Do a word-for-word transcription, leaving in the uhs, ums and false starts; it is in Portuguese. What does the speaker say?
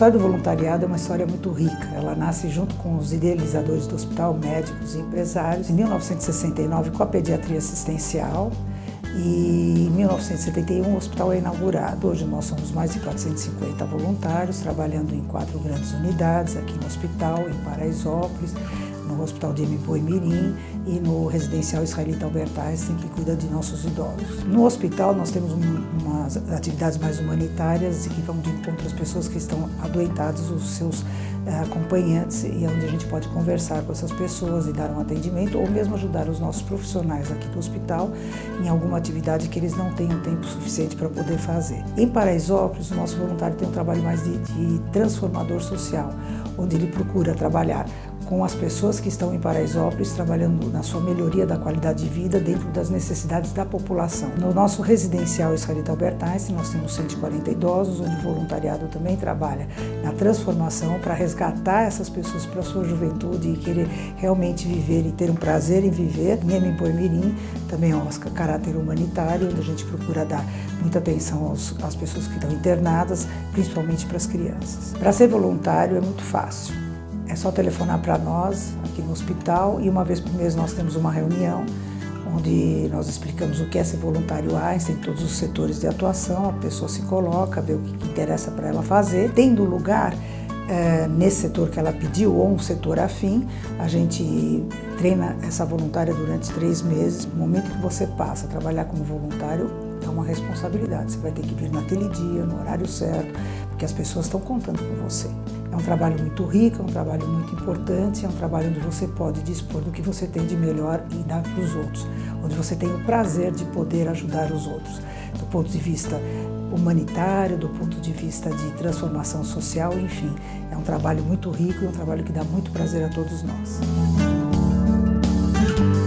história do voluntariado é uma história muito rica. Ela nasce junto com os idealizadores do hospital, médicos e empresários, em mil novecentos e sessenta e nove com a pediatria assistencial, e em mil novecentos e setenta e um o hospital é inaugurado. Hoje nós somos mais de quatrocentos e cinquenta voluntários, trabalhando em quatro grandes unidades, aqui no hospital, em Paraisópolis, no Hospital de Boi-Mirim e no Residencial Israelita Albert Einstein, que cuida de nossos idosos. No hospital nós temos um, umas atividades mais humanitárias e que vão de encontro às pessoas que estão adoentadas, os seus uh, acompanhantes, e onde a gente pode conversar com essas pessoas e dar um atendimento, ou mesmo ajudar os nossos profissionais aqui do hospital em alguma atividade que eles não tenham tempo suficiente para poder fazer. Em Paraisópolis, o nosso voluntário tem um trabalho mais de, de transformador social, onde ele procura trabalhar com as pessoas que estão em Paraisópolis, trabalhando na sua melhoria da qualidade de vida dentro das necessidades da população. No nosso residencial Israelita Albert Einstein, nós temos cento e quarenta idosos, onde o voluntariado também trabalha na transformação para resgatar essas pessoas para a sua juventude e querer realmente viver e ter um prazer em viver. Em Boi-Mirim também é um caráter humanitário, onde a gente procura dar muita atenção aos, às pessoas que estão internadas, principalmente para as crianças. Para ser voluntário é muito fácil. É só telefonar para nós aqui no hospital e uma vez por mês nós temos uma reunião onde nós explicamos o que é ser voluntário Einstein, todos os setores de atuação, a pessoa se coloca, vê o que interessa para ela fazer. Tendo lugar é, nesse setor que ela pediu ou um setor afim, a gente treina essa voluntária durante três meses. No momento que você passa a trabalhar como voluntário, é uma responsabilidade. Você vai ter que vir naquele dia, no horário certo, porque as pessoas estão contando com você. É um trabalho muito rico, é um trabalho muito importante, é um trabalho onde você pode dispor do que você tem de melhor e dar para os outros, onde você tem o prazer de poder ajudar os outros, do ponto de vista humanitário, do ponto de vista de transformação social, enfim. É um trabalho muito rico e um trabalho que dá muito prazer a todos nós.